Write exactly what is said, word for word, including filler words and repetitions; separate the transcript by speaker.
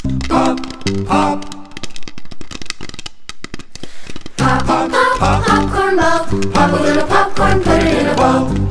Speaker 1: Pop, pop.
Speaker 2: Pop, pop, pop, popcorn ball. Pop a little popcorn, put it in a bowl.